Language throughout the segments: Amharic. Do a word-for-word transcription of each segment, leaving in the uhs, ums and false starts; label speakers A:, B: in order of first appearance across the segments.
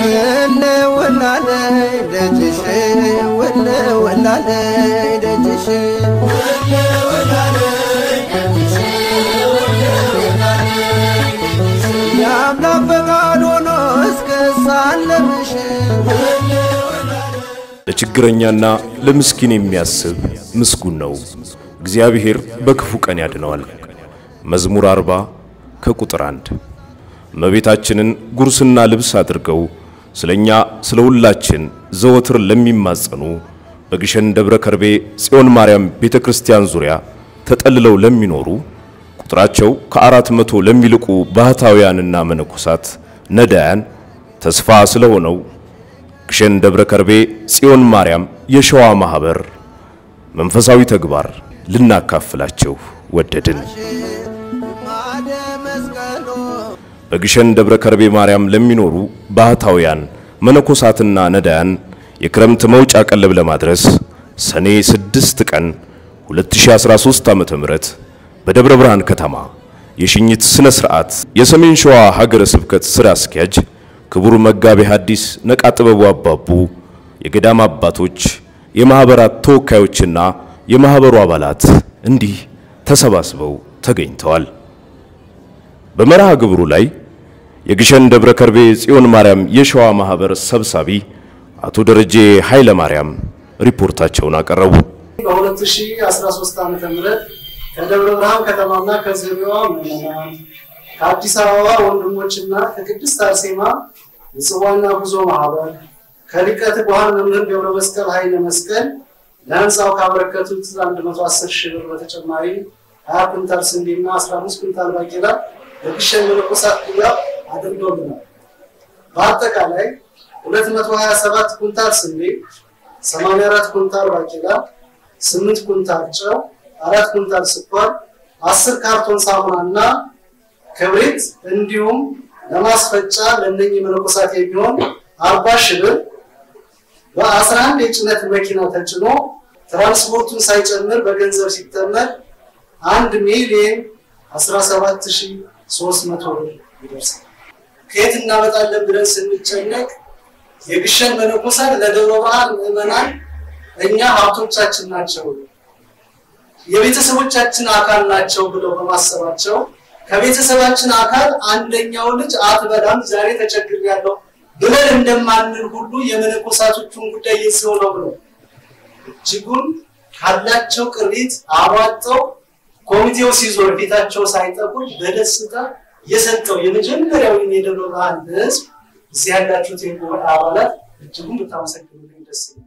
A: ወለ ወላለ ደጅሽ ወለ ወላለ ደጅሽ ወለ ወላለ ደጅሽ ወለ ወላለ ያምላክ ፈቃድ ሆኖ እስከሳለምሽ ወለ ወላለ
B: ለችግረኛና ለምስኪን የሚያስብ ምስጉን ነው እግዚአብሔር በክፉ ቀን ያድነዋል መዝሙር አርባ ከቁጥር አንድ መቤታችንን ጉርስና ልብስ አድርገው ስለኛ ስለሁላችን ዘወትር ለሚማጸኑ በግሸን ደብረ ከርቤ ጽዮን ማርያም ቤተክርስቲያን ዙሪያ ተጠልለው ለሚኖሩ ቁጥራቸው ከአራት መቶ ለሚልቁ ባህታውያንና መነኮሳት ነዳያን ተስፋ ስለሆነው ግሸን ደብረ ከርቤ ጽዮን ማርያም የሸዋ ማህበር መንፈሳዊ ተግባር ልናካፍላችሁ ወደድን በግሸን ደብረ ከርቤ ማርያም ለሚኖሩ ባህታውያን መነኮሳትና ነዳያን የክረምት መውጫ ቀለብ ለማድረስ ሰኔ ስድስት ቀን ሁለት ሺህ አስራ ሶስት ዓመተ ምህረት በደብረ ብርሃን ከተማ የሽኝት ስነ ስርዓት የሰሜን ሸዋ ሀገረ ስብከት ስራ አስኪያጅ ክቡር መጋቤ ሐዲስ ነቃጥበቡ አባቡ የገዳም አባቶች የማህበራት ተወካዮችና የማህበሩ አባላት እንዲህ ተሰባስበው ተገኝተዋል በመርሃ ግብሩ ላይ የግሸን ደብረ ከርቤ ጽዮን ማርያም የሸዋ ማህበር ሰብሳቢ አቶ ደረጀ ኃይለ ማርያም ሪፖርታቸውን አቀረቡ
C: በሁለት ሺህ አስራ ሶስት ዓመተ ምህረት ከደብረ ብርሃን ከተማና ከዘሪዋ ምዕመናን ከአዲስ አበባ ወንድሞችና ከቅድስት አርሴማ የጽዋና ጉዞ ማህበር ከሊቀት ጓን መምህር ገብረ መስቀል ኃይለ መስቀል ለህንጻው ካበረከቱት አንድ መቶ አስር ሺህ ብር በተጨማሪ ሀያ ኩንታል ስንዴና አስራ አምስት ኩንታል ባቄላ ለግሸን መነኮሳት ድጋፍ አድርገውልናል በአጠቃላይ ሁለት መቶ ሀያ ሰባት ኩንታል ስንዴ ሰማንያ አራት ኩንታል ባቄላ ስምንት ኩንታል ጨው አራት ኩንታል ስኳር አስር ካርቶን ሳሙናና ክብሪት እንዲሁም ለማስፈጫ ለነኚህ መነኮሳት የሚሆን አርባ ሺህ ብር በአስራ አንድ የጭነት መኪና ተጭኖ ትራንስፖርቱን ሳይጨምር በገንዘብ ሲተመን አንድ ሚሊዮን አስራ ሰባት ሺህ ሶስት መቶ ብር ይደርሳል ከየት እናመጣለን ብለን ስንጨነቅ የግሸን መነኮሳት ለደብረ ብርሃን ምዕመናን እኛ ሀብቶቻችን ናቸው የቤተሰቦቻችን አካል ናቸው ብለው በማሰባቸው ከቤተሰባችን አካል አንደኛው ልጅ አትበላም ዛሬ ተቸግሬያለሁ ብለን እንደማንል ሁሉ የመነኮሳቶቹን ጉዳይ ይዘው ነው ብለው እጅጉን ካላቸው ቅሪት አዋጣው ኮሚቴው ሲዞር ፊታቸው ሳይጠቁር በደስታ የሰጠው የመጀመሪያው የደብረ ብርሃን ህዝብ እዚህ ያላችሁት የጉባኤ አባላት እጅጉን በታመሰግኑልኝ ደስ ይላል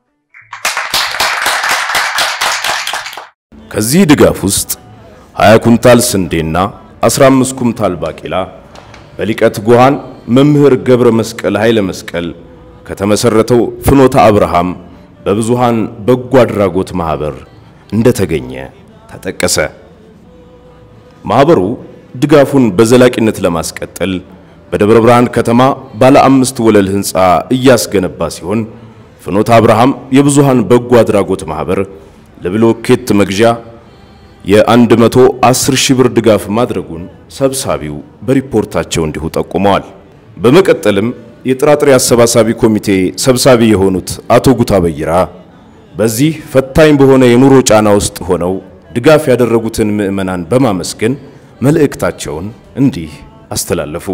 B: ከዚህ ድጋፍ ውስጥ ሀያ ኩንታል ስንዴና አስራ አምስት ኩንታል ባቄላ በሊቀት ጓን መምህር ገብረ መስቀል ኃይለ መስቀል ከተመሰረተው ፍኖተ አብርሃም በብዙሃን በጎ አድራጎት ማህበር እንደተገኘ ተጠቀሰ ማህበሩ ድጋፉን በዘላቂነት ለማስቀጠል በደብረ ብርሃን ከተማ ባለ አምስት ወለል ህንጻ እያስገነባ ሲሆን ፍኖተ አብርሃም የብዙሃን በጎ አድራጎት ማህበር ለብሎኬት መግዣ የ110 ሺህ ብር ድጋፍ ማድረጉን ሰብሳቢው በሪፖርታቸው እንዲሁ ጠቁመዋል በመቀጠልም የጥራጥሬ አሰባሳቢ ኮሚቴ ሰብሳቢ የሆኑት አቶ ጉታ በይራ በዚህ ፈታኝ በሆነ የኑሮ ጫና ውስጥ ሆነው ድጋፍ ያደረጉትን ምዕመናን በማመስገን መልእክታቸውን እንዲህ አስተላለፉ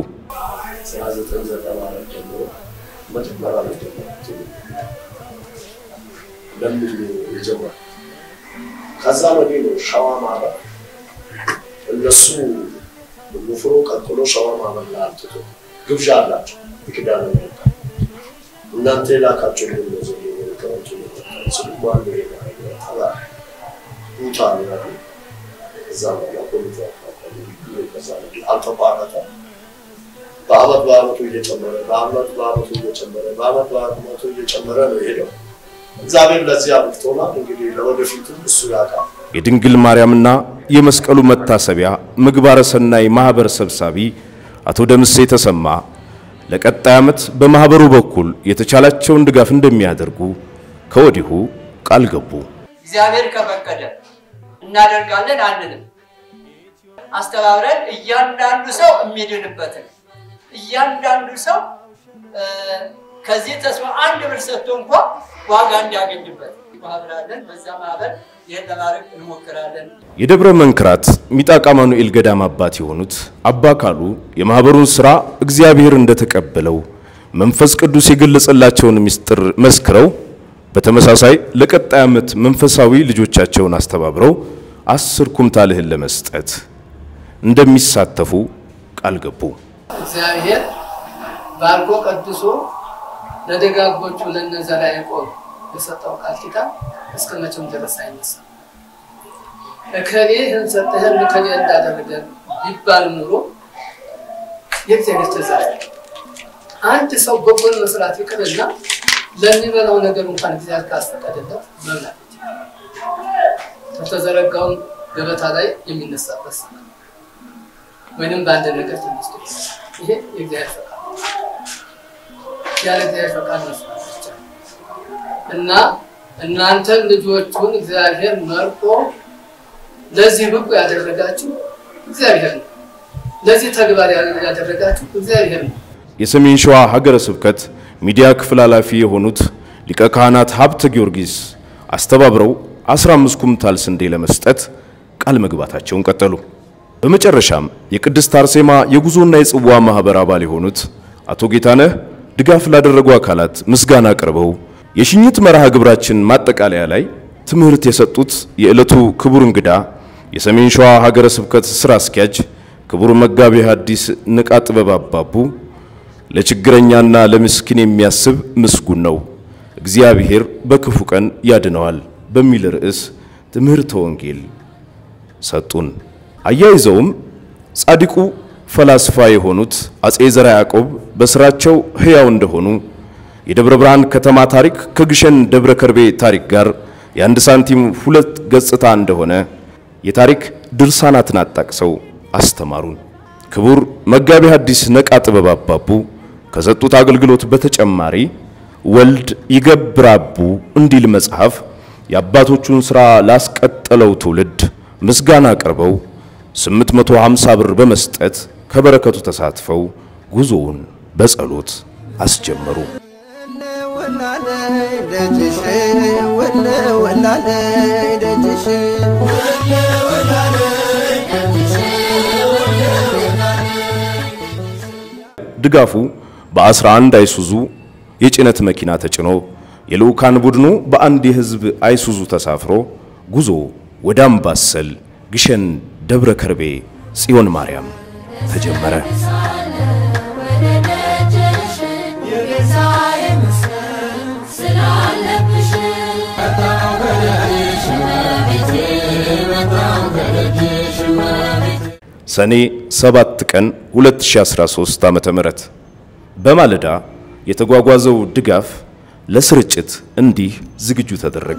D: ከዛ ወዲህ ነው ሸዋ ማህበር እነሱ ሙፍሮ ቀጥሎ ሸዋ ማህበር ላልተቶ ግብዣ አላቸው ይከዳሉ እናንተ ላካቸው ነው ነው ስለማን ነው ታላ ኡታን ነው እዛ ነው ኮሚቴ ከዛለ አልተቋረጠ በአመት በአመቱ እየጨመረ በአመት በአመቱ እየጨመረ በአመት በአመቱ እየጨመረ ነው ሄደው እግዚአብሔር ለዚህ አብቅቶናል እንግዲህ ለወደፊቱ እሱ ያውቃል
B: የድንግል ማርያምና የመስቀሉ መታሰቢያ ምግባረ ሰናይ ማህበር ሰብሳቢ አቶ ደምሴ ተሰማ ለቀጣይ አመት በማህበሩ በኩል የተቻላቸውን ድጋፍ እንደሚያደርጉ ከወዲሁ ቃል ገቡ
E: እግዚአብሔር ከፈቀደ እናደርጋለን አንልም አስተባብረን እያንዳንዱ ሰው የሚድንበት እያንዳንዱ ሰው ከዚህ ተስፋ አንድ ብር ሰጥቶ እንኳን ዋጋ እንዲያገኝበት ማብራለን በዛ ማበር የደባረክ እንሞክራለን።
B: የደብረ መንክራት ሚጣቃ ማኑኤል ገዳም አባት የሆኑት አባ ካሉ የማህበሩን ስራ እግዚአብሔር እንደተቀበለው መንፈስ ቅዱስ የገለጸላቸውን ምስጢር መስክረው በተመሳሳይ ለቀጣይ ዓመት መንፈሳዊ ልጆቻቸውን አስተባብረው አስር ኩንታል እህል ለመስጠት እንደሚሳተፉ ቃል ገቡ።
F: እግዚአብሔር ባርኮ ቀድሶ ለደጋጎቹ ለነዘራ ያዕቆብ የሰጠው ቃል ኪዳን እስከ መቼም ድረስ አይነሳም። እከሌ እንሰጥህን ከሌ እንዳደረገ ይባል ኑሮ የእግዚአብሔር ትእዛዝ አንድ ሰው በጎን መስራት ይቅርና ለሚበላው ነገር እንኳን እግዚአብሔር ካስፈቀደለት መብላት ተዘረጋው ገበታ ላይ የሚነሳበት ወይንም ባንደ ነገር ተነስቶ ይሄ የእግዚአብሔር ፈቃድ ያለ እግዚአብሔር ፈቃድ ነው እና እናንተ ልጆቹን እግዚአብሔር መርቆ ለዚህ ብቁ ያደረጋችሁ እግዚአብሔር ነው። ለዚህ ተግባር ያደረጋችሁ እግዚአብሔር ነው።
B: የሰሜን ሸዋ ሀገረ ስብከት ሚዲያ ክፍል ኃላፊ የሆኑት ሊቀ ካህናት ሀብተ ጊዮርጊስ አስተባብረው አስራ አምስት ኩንታል ስንዴ ለመስጠት ቃል መግባታቸውን ቀጠሉ። በመጨረሻም የቅድስት አርሴማ የጉዞና የጽዋ ማህበር አባል የሆኑት አቶ ጌታነህ ድጋፍ ላደረጉ አካላት ምስጋና አቅርበው የሽኝት መርሃ ግብራችን ማጠቃለያ ላይ ትምህርት የሰጡት የዕለቱ ክቡር እንግዳ የሰሜን ሸዋ ሀገረ ስብከት ስራ አስኪያጅ ክቡር መጋቢ ሐዲስ ንቃ ጥበብ አባቡ ለችግረኛና ለምስኪን የሚያስብ ምስጉን ነው፣ እግዚአብሔር በክፉ ቀን ያድነዋል በሚል ርዕስ ትምህርተ ወንጌል ሰጡን። አያይዘውም ጻድቁ ፈላስፋ የሆኑት አጼ ዘራ ያዕቆብ በስራቸው ህያው እንደሆኑ የደብረ ብርሃን ከተማ ታሪክ ከግሸን ደብረ ከርቤ ታሪክ ጋር የአንድ ሳንቲም ሁለት ገጽታ እንደሆነ የታሪክ ድርሳናትን አጣቅሰው አስተማሩን። ክቡር መጋቢ ሐዲስ ንቃ ጥበብ አባቡ ከሰጡት አገልግሎት በተጨማሪ ወልድ ይገብራቡ እንዲል መጽሐፍ የአባቶቹን ሥራ ላስቀጠለው ትውልድ ምስጋና አቅርበው ስምንት መቶ ሃምሳ ብር በመስጠት ከበረከቱ ተሳትፈው ጉዞውን በጸሎት አስጀመሩ። ድጋፉ በአስራ አንድ አይሱዙ የጭነት መኪና ተጭኖ የልኡካን ቡድኑ በአንድ የህዝብ አይሱዙ ተሳፍሮ ጉዞ ወደ አምባሰል ግሸን ደብረ ከርቤ ጽዮን ማርያም ተጀመረ። ሰኔ ሰባት ቀን ሁለት ሺህ አስራ ሶስት ዓመተ ምህረት በማለዳ የተጓጓዘው ድጋፍ ለስርጭት እንዲህ ዝግጁ ተደረገ።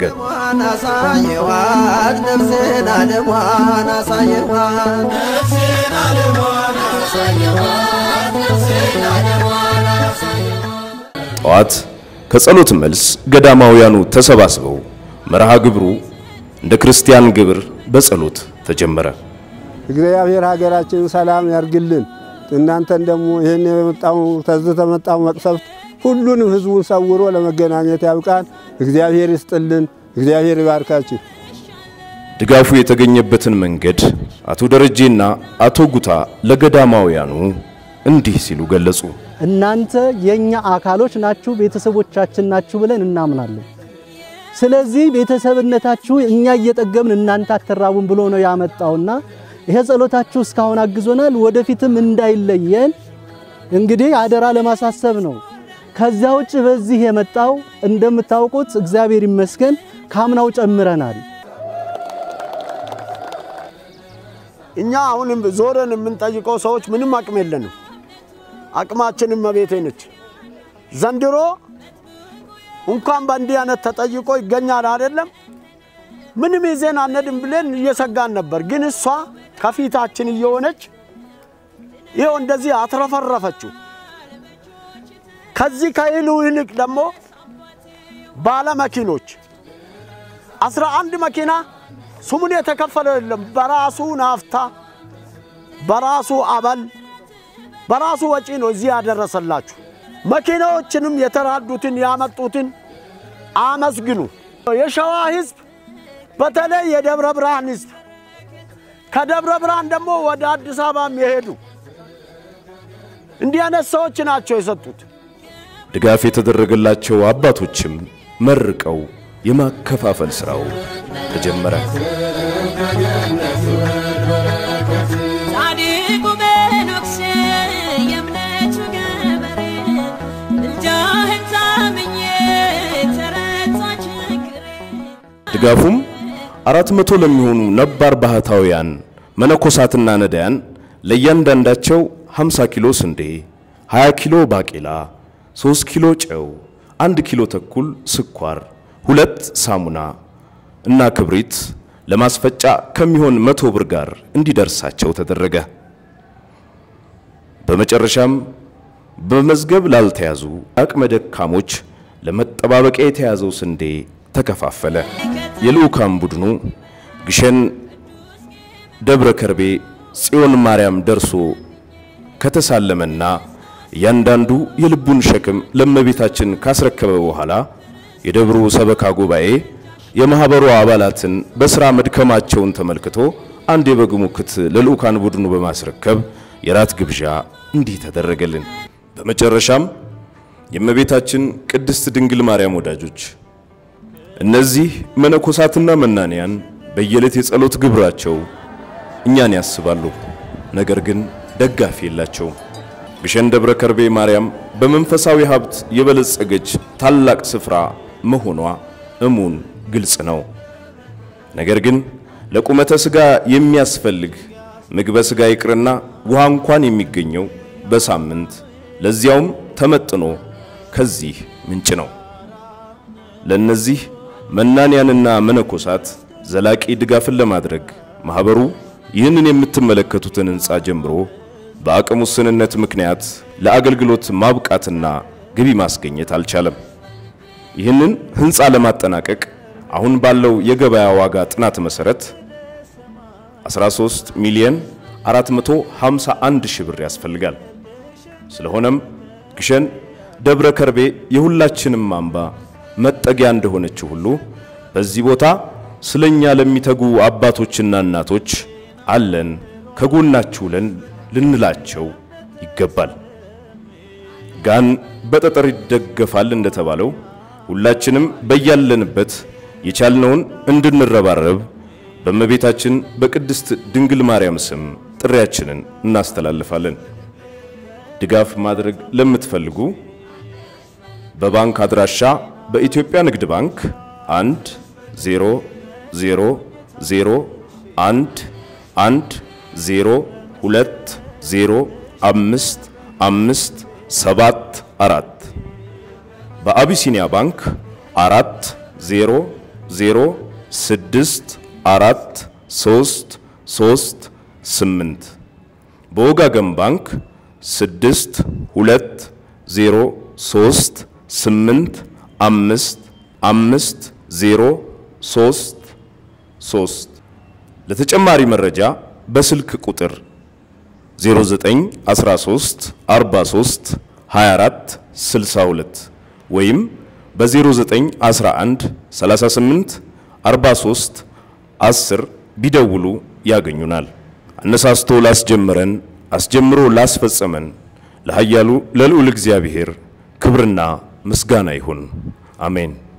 B: ጠዋት ከጸሎት መልስ ገዳማውያኑ ተሰባስበው መርሃ ግብሩ እንደ ክርስቲያን ግብር በጸሎት ተጀመረ።
G: እግዚአብሔር ሀገራችን ሰላም ያርግልን። እናንተን ደግሞ ይሄን የመጣው ተዘተመጣው መቅሰፍት ሁሉንም ህዝቡን ሰውሮ ለመገናኘት ያብቃን። እግዚአብሔር ይስጥልን። እግዚአብሔር ይባርካችሁ።
B: ድጋፉ የተገኘበትን መንገድ አቶ ደረጄና አቶ ጉታ ለገዳማውያኑ እንዲህ ሲሉ ገለጹ።
H: እናንተ የኛ አካሎች ናችሁ፣ ቤተሰቦቻችን ናችሁ ብለን እናምናለን። ስለዚህ ቤተሰብነታችሁ እኛ እየጠገብን እናንተ አትራቡን ብሎ ነው ያመጣውና ይሄ ጸሎታችሁ እስካሁን አግዞናል። ወደፊትም እንዳይለየን እንግዲህ አደራ ለማሳሰብ ነው። ከዛ ውጭ በዚህ የመጣው እንደምታውቁት እግዚአብሔር ይመስገን ካምናው ጨምረናል።
G: እኛ አሁንም ዞረን የምንጠይቀው ሰዎች ምንም አቅም የለንም። አቅማችንም መቤቴ ነች። ዘንድሮ እንኳን በእንዲህ አይነት ተጠይቆ ይገኛል አይደለም ምንም ይዘን አንድም ብለን እየሰጋን ነበር። ግን እሷ ከፊታችን እየሆነች ይሄው እንደዚህ አትረፈረፈችው። ከዚህ ከይሉ ይልቅ ደግሞ ባለ መኪኖች አስራ አንድ መኪና ስሙን የተከፈለው የለም። በራሱ ናፍታ በራሱ አበል በራሱ ወጪ ነው እዚህ ያደረሰላችሁ። መኪናዎችንም የተራዱትን ያመጡትን አመስግኑ። የሸዋ ህዝብ በተለይ የደብረ ብርሃን ህዝብ ከደብረ ብርሃን ደግሞ ወደ አዲስ አበባም የሄዱ እንዲህ አይነት ሰዎች ናቸው የሰጡት።
B: ድጋፍ የተደረገላቸው አባቶችም መርቀው የማከፋፈል ስራው ተጀመረ።
I: ጻድቁ በኖክስ የእምነቱ ገበሬ ምልጃህን ታምኜ ተረታ ችግሬ።
B: ድጋፉም አራት መቶ ለሚሆኑ ነባር ባህታውያን መነኮሳትና ነዳያን ለእያንዳንዳቸው ሃምሳ ኪሎ ስንዴ፣ ሃያ ኪሎ ባቄላ፣ ሶስት ኪሎ ጨው፣ አንድ ኪሎ ተኩል ስኳር፣ ሁለት ሳሙና እና ክብሪት ለማስፈጫ ከሚሆን መቶ ብር ጋር እንዲደርሳቸው ተደረገ። በመጨረሻም በመዝገብ ላልተያዙ አቅመ ደካሞች ለመጠባበቂያ የተያዘው ስንዴ ተከፋፈለ። የልኡካን ቡድኑ ግሸን ደብረ ከርቤ ጽዮን ማርያም ደርሶ ከተሳለመና ያንዳንዱ የልቡን ሸክም ለእመቤታችን ካስረከበ በኋላ የደብሩ ሰበካ ጉባኤ የማህበሩ አባላትን በስራ መድከማቸውን ተመልክቶ አንድ የበግ ሙክት ለልኡካን ቡድኑ በማስረከብ የራት ግብዣ እንዲህ ተደረገልን። በመጨረሻም የእመቤታችን ቅድስት ድንግል ማርያም ወዳጆች እነዚህ መነኮሳትና መናንያን በየዕለት የጸሎት ግብራቸው እኛን ያስባሉ፣ ነገር ግን ደጋፊ የላቸውም። ግሸን ደብረ ከርቤ ማርያም በመንፈሳዊ ሀብት የበለጸገች ታላቅ ስፍራ መሆኗ እሙን ግልጽ ነው። ነገር ግን ለቁመተ ስጋ የሚያስፈልግ ምግበ ስጋ ይቅርና ውሃ እንኳን የሚገኘው በሳምንት ለዚያውም ተመጥኖ ከዚህ ምንጭ ነው። ለነዚህ መናንያንና መነኮሳት ዘላቂ ድጋፍን ለማድረግ ማህበሩ ይህንን የምትመለከቱትን ህንጻ ጀምሮ በአቅሙ ስንነት ምክንያት ለአገልግሎት ማብቃትና ግቢ ማስገኘት አልቻለም። ይህንን ህንጻ ለማጠናቀቅ አሁን ባለው የገበያ ዋጋ ጥናት መሰረት አስራ ሶስት ሚሊዮን አራት መቶ ሃምሳ አንድ ሺህ ብር ያስፈልጋል። ስለሆነም ግሸን ደብረ ከርቤ የሁላችንም አምባ መጠጊያ እንደሆነች ሁሉ በዚህ ቦታ ስለኛ ለሚተጉ አባቶችና እናቶች አለን ከጎናችሁ ለን ልንላቸው ይገባል። ጋን በጠጠር ይደገፋል እንደተባለው ሁላችንም በያለንበት የቻልነውን እንድንረባረብ በእመቤታችን በቅድስት ድንግል ማርያም ስም ጥሪያችንን እናስተላልፋለን። ድጋፍ ማድረግ ለምትፈልጉ በባንክ አድራሻ በኢትዮጵያ ንግድ ባንክ አንድ ዜሮ ዜሮ ዜሮ አንድ አንድ ዜሮ ሁለት ዜሮ አምስት አምስት ሰባት አራት በአቢሲኒያ ባንክ አራት ዜሮ ዜሮ ስድስት አራት ሶስት ሶስት ስምንት በወጋገን ባንክ ስድስት ሁለት ዜሮ ሶስት ስምንት አምስት አምስት ዜሮ ሶስት ሶስት ለተጨማሪ መረጃ በስልክ ቁጥር ዜሮ ዘጠኝ አስራ ሶስት አርባ ሶስት ሃያ አራት ስልሳ ሁለት ወይም በ0911 38 43 10 ቢደውሉ ያገኙናል። አነሳስቶ ላስጀመረን አስጀምሮ ላስፈጸመን ለኃያሉ ለልዑል እግዚአብሔር ክብርና ምስጋና ይሁን። አሜን።